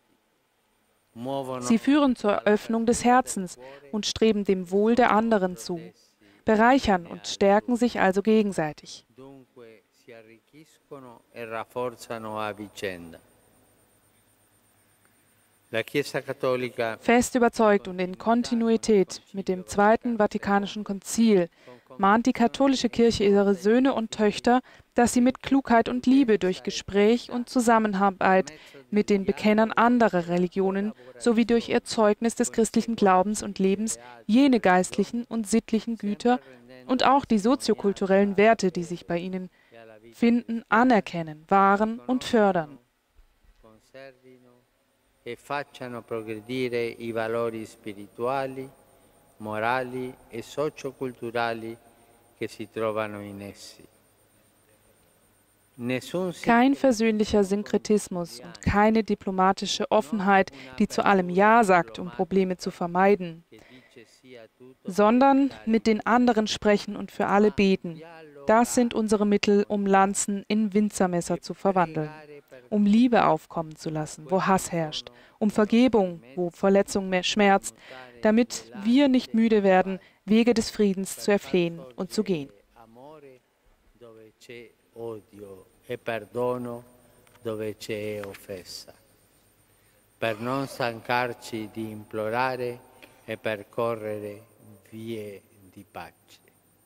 A: Sie führen zur Öffnung des Herzens und streben dem Wohl der anderen zu, bereichern und stärken sich also gegenseitig. Fest überzeugt und in Kontinuität mit dem Zweiten Vatikanischen Konzil mahnt die katholische Kirche ihre Söhne und Töchter, dass sie mit Klugheit und Liebe durch Gespräch und Zusammenarbeit mit den Bekennern anderer Religionen sowie durch ihr Zeugnis des christlichen Glaubens und Lebens jene geistlichen und sittlichen Güter und auch die soziokulturellen Werte, die sich bei ihnen finden, anerkennen, wahren und fördern.
F: E facciano progredire i valori spirituali, morali e socioculturali che si trovano in essi.
A: Kein versöhnlicher Synkretismus und keine diplomatische Offenheit, die zu allem Ja sagt, um Probleme zu vermeiden, sondern mit den anderen sprechen und für alle beten. Das sind unsere Mittel, um Lanzen in Winzermesser zu verwandeln, um Liebe aufkommen zu lassen, wo Hass herrscht, um Vergebung, wo Verletzung mehr schmerzt, damit wir nicht müde werden, Wege des Friedens zu erflehen und zu gehen.
F: E perdono dove c'è offesa, per non stancarci di implorare e percorrere vie di pace.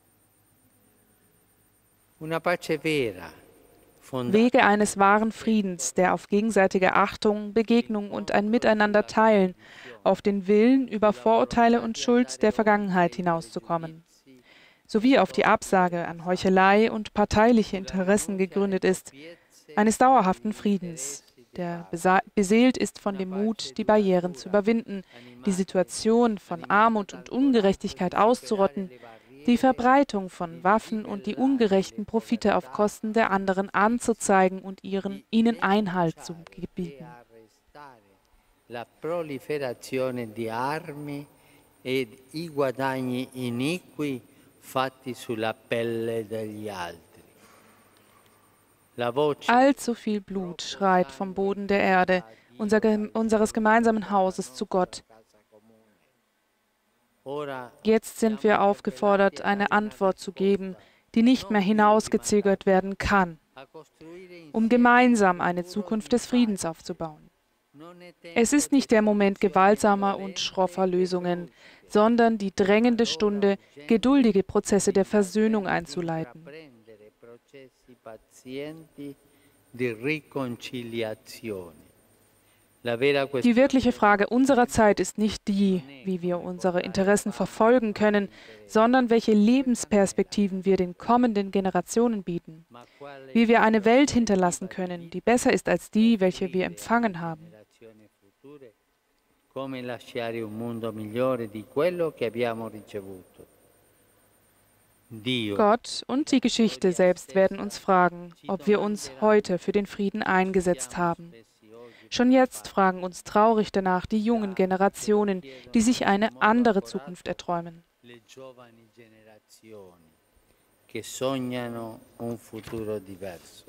F: Una pace vera,
A: Wege eines wahren Friedens, der auf gegenseitige Achtung, Begegnung und ein Miteinander teilen, auf den Willen, über Vorurteile und Schuld der Vergangenheit hinauszukommen, sowie auf die Absage an Heuchelei und parteiliche Interessen gegründet ist, eines dauerhaften Friedens, der beseelt ist von dem Mut, die Barrieren zu überwinden, die Situation von Armut und Ungerechtigkeit auszurotten, die Verbreitung von Waffen und die ungerechten Profite auf Kosten der anderen anzuzeigen und ihren, ihnen Einhalt zu gebieten.
F: La proliferazione di armi e i guadagni iniqui fatti sulla pelle degli altri.
A: Allzu viel Blut schreit vom Boden der Erde, unser, unseres gemeinsamen Hauses zu Gott. Jetzt sind wir aufgefordert, eine Antwort zu geben, die nicht mehr hinausgezögert werden kann, um gemeinsam eine Zukunft des Friedens aufzubauen. Es ist nicht der Moment gewaltsamer und schroffer Lösungen, sondern die drängende Stunde, geduldige Prozesse der Versöhnung einzuleiten. Die wirkliche Frage unserer Zeit ist nicht die, wie wir unsere Interessen verfolgen können, sondern welche Lebensperspektiven wir den kommenden Generationen bieten, wie wir eine Welt hinterlassen können, die besser ist als die, welche wir empfangen haben.
F: Come lasciare un mondo migliore di quello che abbiamo ricevuto.
A: Gott und die Geschichte selbst werden uns fragen, ob wir uns heute für den Frieden eingesetzt haben. Schon jetzt fragen uns traurig danach die jungen Generationen, die sich eine andere Zukunft erträumen.
F: Le giovani generazioni che sognano un futuro diverso.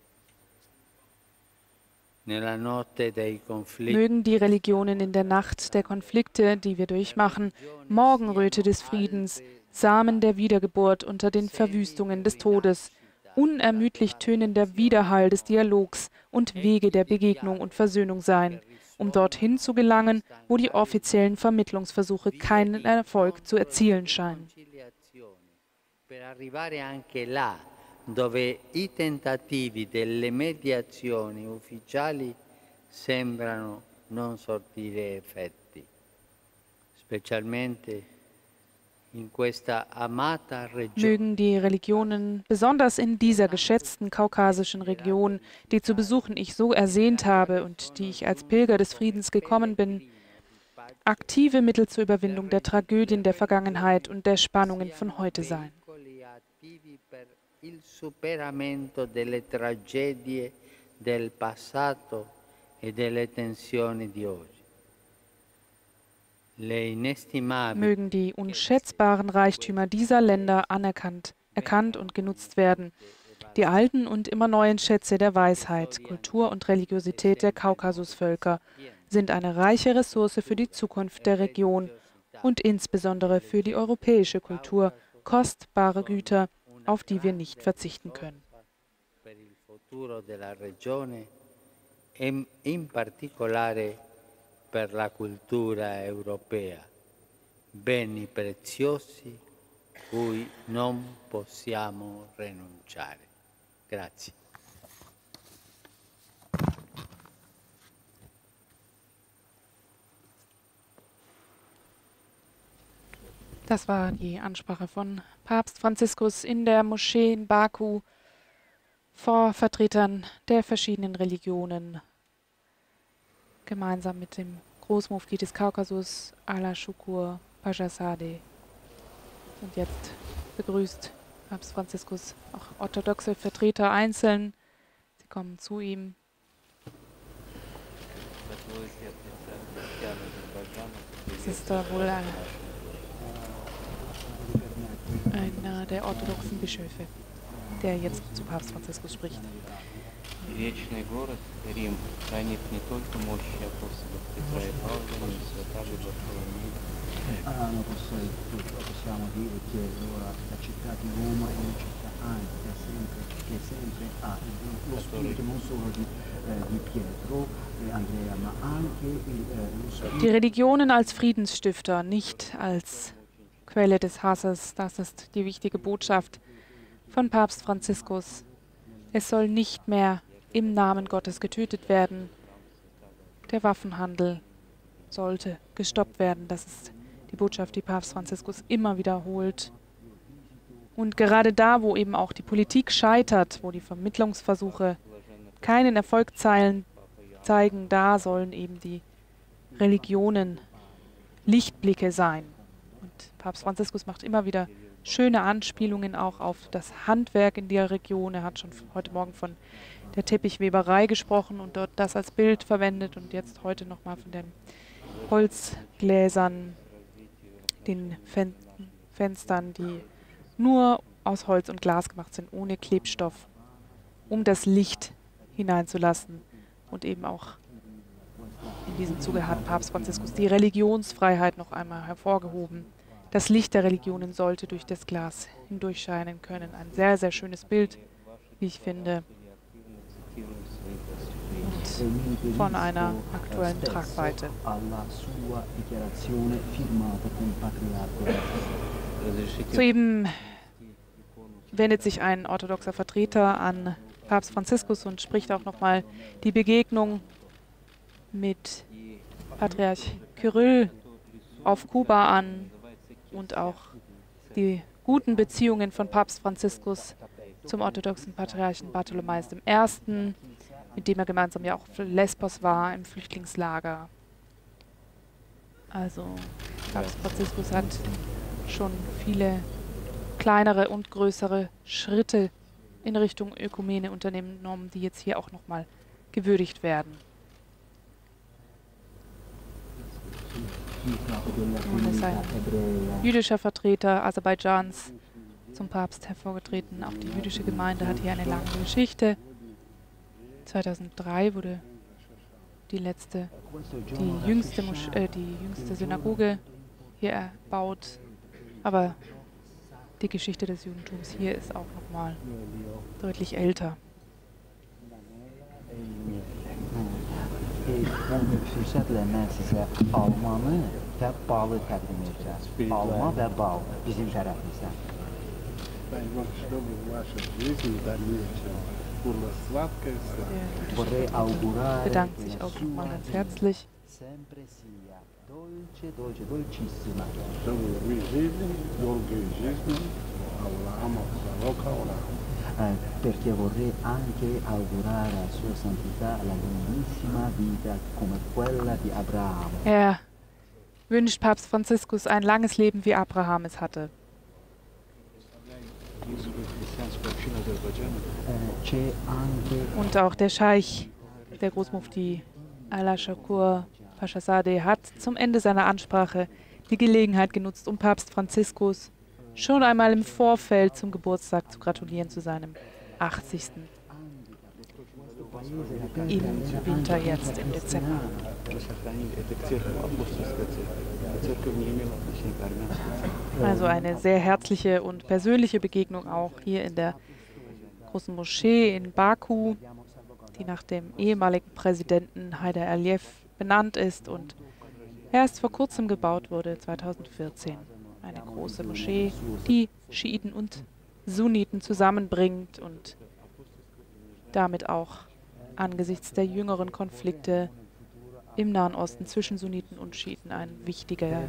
A: Mögen die Religionen in der Nacht der Konflikte, die wir durchmachen, Morgenröte des Friedens, Samen der Wiedergeburt unter den Verwüstungen des Todes, unermüdlich tönender Widerhall des Dialogs und Wege der Begegnung und Versöhnung sein, um dorthin zu gelangen, wo die offiziellen Vermittlungsversuche keinen Erfolg zu erzielen scheinen.
F: Dove i tentativi delle mediazioni ufficiali sembrano non sortire effetti, specialmente in questa amata regione.
A: Mögen die Religionen, besonders in dieser geschätzten kaukasischen Region, die zu besuchen ich so ersehnt habe und die ich als Pilger des Friedens gekommen bin, aktive Mittel zur Überwindung der Tragödien der Vergangenheit und der Spannungen von heute sein.
F: Il superamento delle tragedie del passato e delle tensioni di oggi.
A: Mögen die unschätzbaren Reichtümer dieser Länder anerkannt, erkannt und genutzt werden. Die alten und immer neuen Schätze der Weisheit, Kultur und Religiosität der Kaukasusvölker sind eine reiche Ressource für die Zukunft der Region und insbesondere für die europäische Kultur, kostbare Güter, auf die wir nicht verzichten können.
F: In particolare per la cultura europea, beni preziosi cui non possiamo rinunciare. Grazie.
A: Das war die Ansprache von Papst Franziskus in der Moschee in Baku vor Vertretern der verschiedenen Religionen, gemeinsam mit dem Großmufti des Kaukasus, Ala Shukur Pajazadeh. Und jetzt begrüßt Papst Franziskus auch orthodoxe Vertreter einzeln. Sie kommen zu ihm. Es ist da wohl ein, einer der orthodoxen Bischöfe, der jetzt zu Papst Franziskus spricht.
G: Вечный город Рим хранит не только мощи апостолов Петра и Павла, но и святаго Варфоломея.
C: Possiamo dire che allora la città di Roma è una città anche che sempre, che sempre ha lo spirito non solo di, eh, di Pietro e Andrea, ma anche il, eh, lo spirito.
A: Die Religionen als Friedensstifter, nicht als Quelle des Hasses. Das ist die wichtige Botschaft von Papst Franziskus. Es soll nicht mehr im Namen Gottes getötet werden. Der Waffenhandel sollte gestoppt werden. Das ist die Botschaft, die Papst Franziskus immer wiederholt. Und gerade da, wo eben auch die Politik scheitert, wo die Vermittlungsversuche keinen Erfolg zeigen, da sollen eben die Religionen Lichtblicke sein. Und Papst Franziskus macht immer wieder schöne Anspielungen auch auf das Handwerk in der Region. Er hat schon heute Morgen von der Teppichweberei gesprochen und dort das als Bild verwendet und jetzt heute nochmal von den Holzgläsern, den Fen Fenstern, die nur aus Holz und Glas gemacht sind, ohne Klebstoff, um das Licht hineinzulassen. Und eben auch in diesem Zuge hat Papst Franziskus die Religionsfreiheit noch einmal hervorgehoben. Das Licht der Religionen sollte durch das Glas hindurchscheinen können. Ein sehr, sehr schönes Bild, wie ich finde. Und von einer aktuellen Tragweite. Soeben wendet sich ein orthodoxer Vertreter an Papst Franziskus und spricht auch nochmal die Begegnung mit Patriarch Kyrill auf Kuba an und auch die guten Beziehungen von Papst Franziskus zum orthodoxen Patriarchen Bartholomäus der Erste., mit dem er gemeinsam ja auch auf Lesbos war, im Flüchtlingslager. Also Papst Franziskus hat schon viele kleinere und größere Schritte in Richtung Ökumene unternommen, die jetzt hier auch nochmal gewürdigt werden. Nun ist ein jüdischer Vertreter Aserbaidschans zum Papst hervorgetreten. Auch die jüdische Gemeinde hat hier eine lange Geschichte. zweitausenddrei wurde die letzte, die jüngste, Mosch äh, die jüngste Synagoge hier erbaut. Aber die Geschichte des Judentums hier ist auch nochmal deutlich älter.
C: Fürsətlə mən sizə almanı və balı təqdim edəcəm. Alma və bal bizim tərəfimizdən. Vorrei augurare
A: bedankt
C: che
A: sich
C: la
A: auch nochmal
C: sua
A: ganz
C: vita
A: herzlich.
C: sempre sia dolce, dolce, dolcissima. Eh, perché vorrei anche augurare a Sua Santità la lunghissima vita come quella di Abramo.
A: Er wünscht Papst Franziskus ein langes Leben, wie Abraham es hatte.
C: Eh, c'è anche
A: Und auch der Scheich, der Großmufti Al-Shakur Paschazadeh, hat zum Ende seiner Ansprache die Gelegenheit genutzt, um Papst Franziskus schon einmal im Vorfeld zum Geburtstag zu gratulieren, zu seinem achtzigsten im Winter jetzt, im Dezember. Also eine sehr herzliche und persönliche Begegnung auch hier in der großen Moschee in Baku, die nach dem ehemaligen Präsidenten Haydar Aliyev benannt ist und erst vor kurzem gebaut wurde, zweitausendvierzehn. Eine große Moschee, die Schiiten und Sunniten zusammenbringt und damit auch angesichts der jüngeren Konflikte im Nahen Osten zwischen Sunniten und Schiiten ein, wichtiger, ein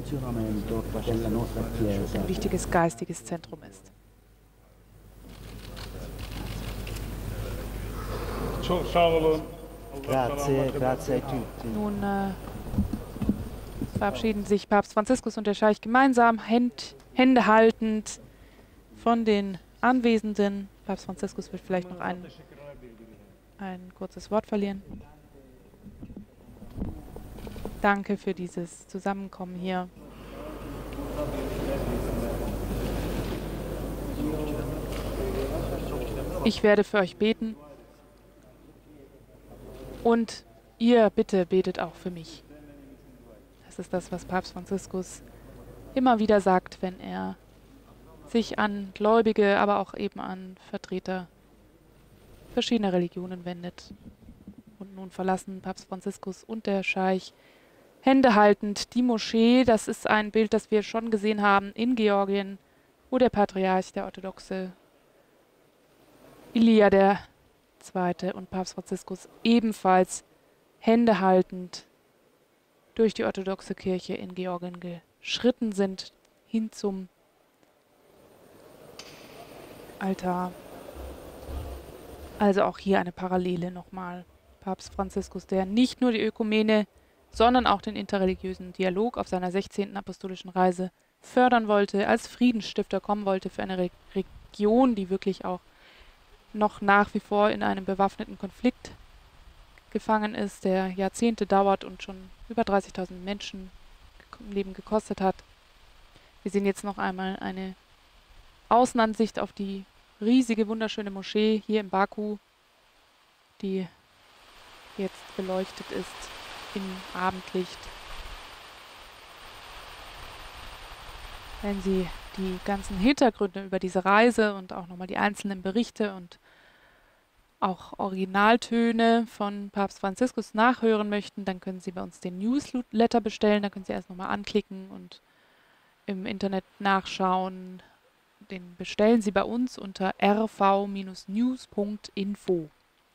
A: wichtiges geistiges Zentrum ist.
C: grazie, grazie a tutti.
A: Nun äh, verabschieden sich Papst Franziskus und der Scheich gemeinsam, Händ, Hände haltend von den Anwesenden. Papst Franziskus wird vielleicht noch ein, ein kurzes Wort verlieren. Danke für dieses Zusammenkommen hier. Ich werde für euch beten. Und ihr bitte betet auch für mich. Das ist das, was Papst Franziskus immer wieder sagt, wenn er sich an Gläubige, aber auch eben an Vertreter verschiedener Religionen wendet. Und nun verlassen Papst Franziskus und der Scheich Hände haltend die Moschee. Das ist ein Bild, das wir schon gesehen haben in Georgien, wo der Patriarch, der orthodoxe Ilia der Zweite und Papst Franziskus ebenfalls Hände haltend durch die orthodoxe Kirche in Georgien geschritten sind, hin zum Altar. Also auch hier eine Parallele nochmal. Papst Franziskus, der nicht nur die Ökumene, sondern auch den interreligiösen Dialog auf seiner sechzehnten apostolischen Reise fördern wollte, als Friedensstifter kommen wollte für eine Re Region, die wirklich auch noch nach wie vor in einem bewaffneten Konflikt gefangen ist, der Jahrzehnte dauert und schon über dreißigtausend Menschen Leben gekostet hat. Wir sehen jetzt noch einmal eine Außenansicht auf die riesige, wunderschöne Moschee hier in Baku, die jetzt beleuchtet ist im Abendlicht. Wenn Sie die ganzen Hintergründe über diese Reise und auch nochmal die einzelnen Berichte und auch Originaltöne von Papst Franziskus nachhören möchten, dann können Sie bei uns den Newsletter bestellen. Da können Sie erst nochmal anklicken und im Internet nachschauen. Den bestellen Sie bei uns unter r v Bindestrich news Punkt info.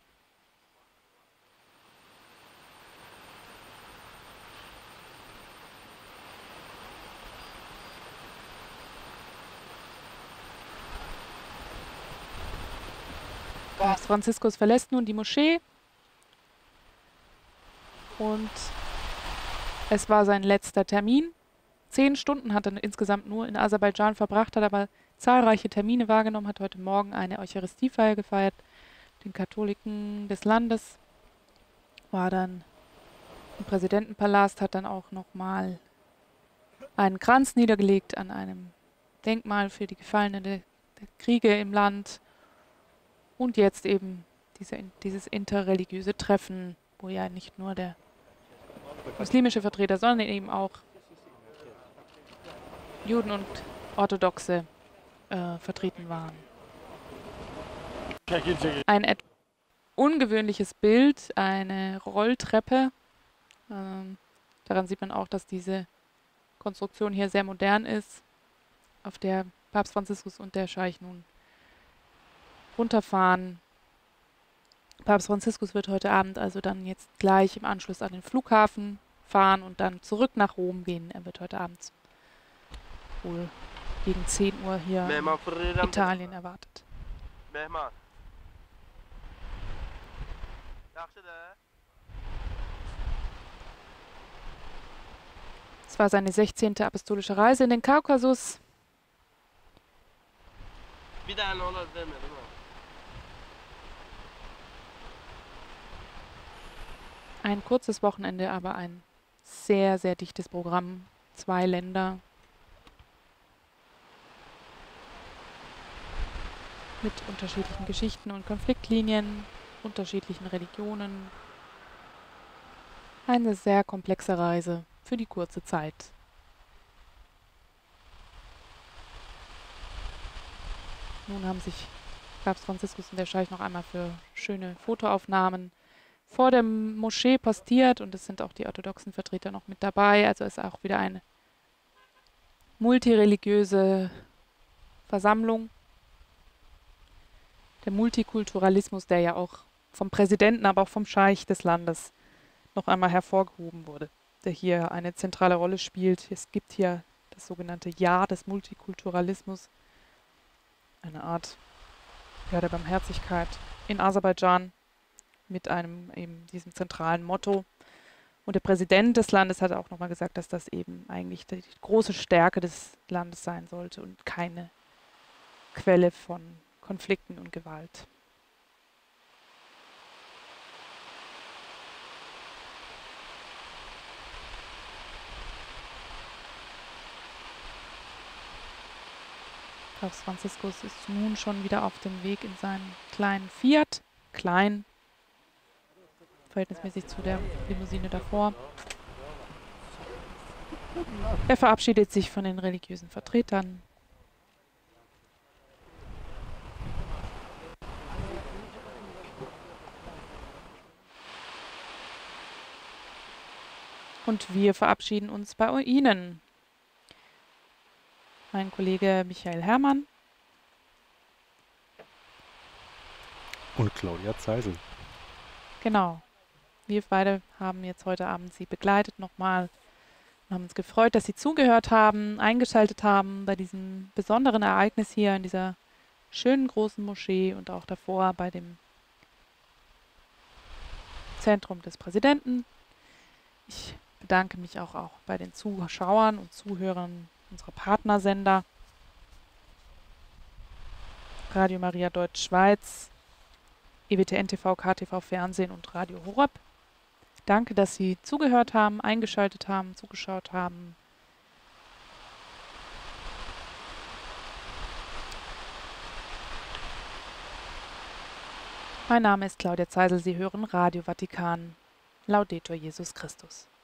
A: Papst Franziskus verlässt nun die Moschee und es war sein letzter Termin. Zehn Stunden hat er insgesamt nur in Aserbaidschan verbracht, hat aber zahlreiche Termine wahrgenommen, hat heute Morgen eine Eucharistiefeier gefeiert, den Katholiken des Landes, war dann im Präsidentenpalast, hat dann auch nochmal einen Kranz niedergelegt an einem Denkmal für die Gefallenen der, der Kriege im Land. Und jetzt eben diese, dieses interreligiöse Treffen, wo ja nicht nur der muslimische Vertreter, sondern eben auch Juden und Orthodoxe äh, vertreten waren. Ein etwas ungewöhnliches Bild, eine Rolltreppe. Ähm, daran sieht man auch, dass diese Konstruktion hier sehr modern ist, auf der Papst Franziskus und der Scheich nun runterfahren. Papst Franziskus wird heute Abend also dann jetzt gleich im Anschluss an den Flughafen fahren und dann zurück nach Rom gehen. Er wird heute Abend wohl gegen zehn Uhr hier in Italien erwartet. Es war seine sechzehnte apostolische Reise in den Kaukasus. Ein kurzes Wochenende, aber ein sehr, sehr dichtes Programm. Zwei Länder mit unterschiedlichen Geschichten und Konfliktlinien, unterschiedlichen Religionen. Eine sehr komplexe Reise für die kurze Zeit. Nun haben sich Papst Franziskus und der Scheich noch einmal für schöne Fotoaufnahmen vor der Moschee postiert und es sind auch die orthodoxen Vertreter noch mit dabei. Also es ist auch wieder eine multireligiöse Versammlung. Der Multikulturalismus, der ja auch vom Präsidenten, aber auch vom Scheich des Landes noch einmal hervorgehoben wurde, der hier eine zentrale Rolle spielt. Es gibt hier das sogenannte Jahr des Multikulturalismus, eine Art ja, der Barmherzigkeit in Aserbaidschan mit einem eben diesem zentralen Motto. Und der Präsident des Landes hat auch nochmal gesagt, dass das eben eigentlich die große Stärke des Landes sein sollte und keine Quelle von Konflikten und Gewalt. Papst Franziskus ist nun schon wieder auf dem Weg in seinen kleinen Fiat, klein, verhältnismäßig zu der Limousine davor. Er verabschiedet sich von den religiösen Vertretern. Und wir verabschieden uns bei Ihnen. Mein Kollege Michael Herrmann.
B: Und Claudia Zeisel.
A: Genau. Wir beide haben jetzt heute Abend Sie begleitet nochmal und haben uns gefreut, dass Sie zugehört haben, eingeschaltet haben bei diesem besonderen Ereignis hier in dieser schönen großen Moschee und auch davor bei dem Zentrum des Präsidenten. Ich bedanke mich auch, auch bei den Zuschauern und Zuhörern unserer Partnersender Radio Maria Deutsch Schweiz, E W T N T V, K T V Fernsehen und Radio Horeb. Danke, dass Sie zugehört haben, eingeschaltet haben, zugeschaut haben. Mein Name ist Claudia Zeisel. Sie hören Radio Vatikan. Laudetur Jesus Christus.